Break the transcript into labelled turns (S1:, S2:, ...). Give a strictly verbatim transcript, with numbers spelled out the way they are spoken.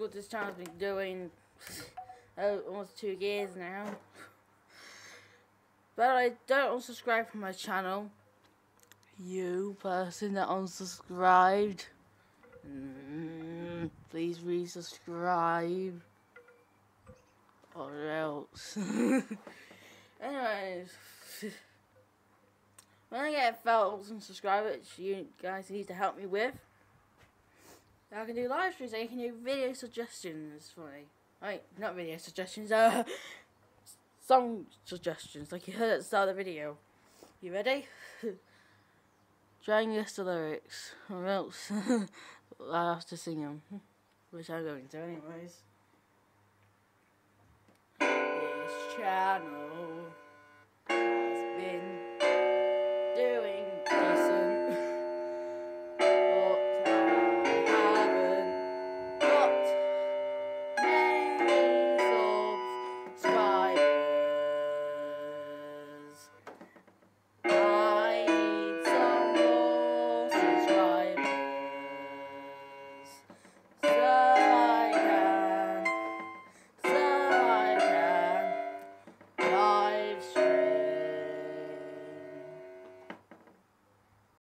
S1: what this channel's been doing uh, almost two years now. But I don't unsubscribe from my channel. You person that unsubscribed, mm, please resubscribe or else. Anyways, when I get a thousand subscribers, you guys need to help me with, I can do live streams, I can do video suggestions for me. Right, not video suggestions, uh, song suggestions, like you heard at the start of the video. You ready? Try and guess the lyrics, or else I have to sing them, which I'm going to anyways. This channel